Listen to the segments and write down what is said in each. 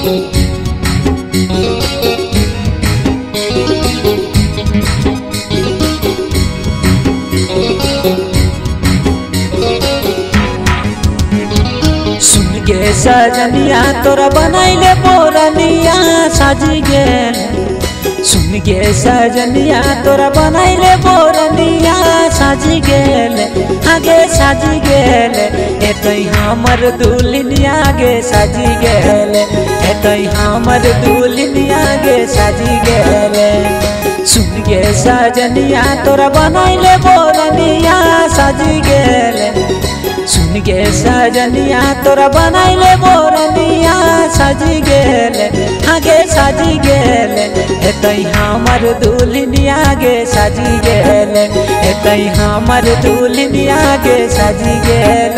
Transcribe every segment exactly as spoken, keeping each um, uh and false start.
सजनिया तोरा बनाइले बोरनिया साजी गेल। सुन गे सजनिया तोरा बनाइले बोरनिया साजी गेल, आगे साजी गेल। एतई हमर दुल्हनिया गे साजी गेल, एतई हमर दुल्हनिया गे साजी गेल। सुन गे सजनिया तोरा बनाइले बोरनिया साजी गेल। सुन गे सजनिया तोरा बनाइले बोरनिया साजी गेल, आगे साजी गेल। एतई हमर दुल्हनिया गे साजी गेल, एतई हमर दुल्हनिया गे साजी गेल।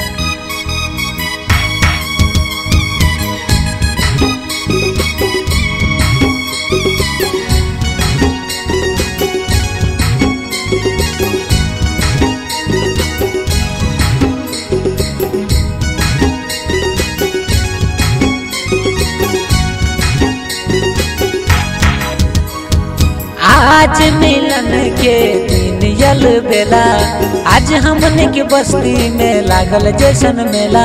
आज मिलन के दिन यल बेला, आज हमने के बस्ती में लागल जैसन मेला।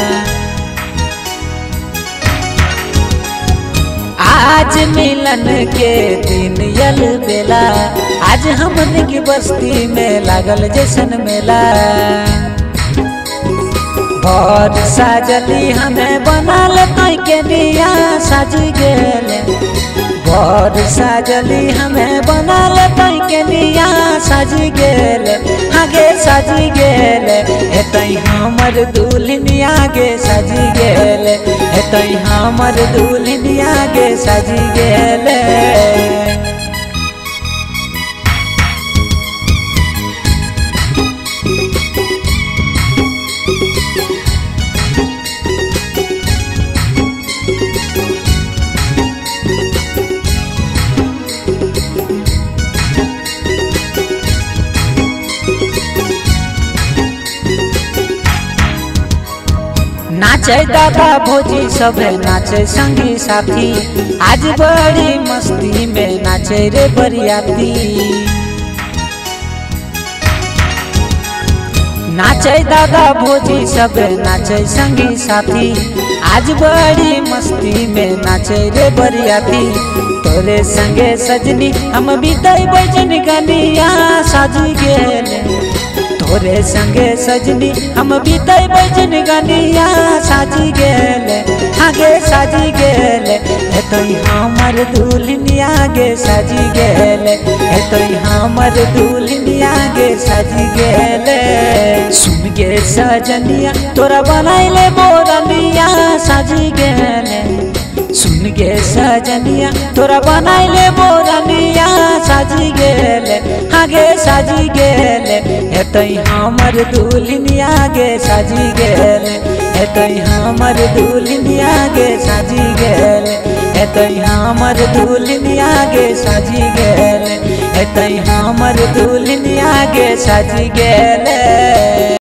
आज मिलन के दिन यल बेला, आज हमने के बस्ती में लागल जैसन मेला। बर साजली हमें बनाल तई के दिया साजी गेल, बर साजली हमें बनाल तई के दिया साजी गेल, आगे साजी गेल। एतई हमर दुल्हनिया गे साजी गेल, एतई हमर दुल्हनिया गे साजी गेल। नाचे दादा भोजी सबे नाचे संगी साथी, आज बड़ी मस्ती में नाचे रे बरियाती। नाचे दादा भोजी सबे नाचे संगी साथी, आज बड़ी मस्ती में नाचे रे बरियाती। तोरे संगे सजनी हम बीतई बैजन गनिया साजी गेल, तोरे संगे सजनी हम बीतई बैजन गनिया साजी गेल, आगे साजी गेल। एतई हमर दुल्हनिया गे साजी गेल, एतई हमर दुल्हनिया गे साजी गेल। सुन गे सजनिया तोरा बनाइले बोरनिया साजी गेल, सुन गे सजनिया तोरा बनाइले बोरनिया साजी गेल, आगे साजी गेल। एतई हमर दुल्हनिया गे साजी गेल, एतई हमर दुल्हनिया गे साजी गेल, एतई हमर दुल्हनिया गे साजी गेल, एतई हमर दुल्हनिया गे साजी गेल।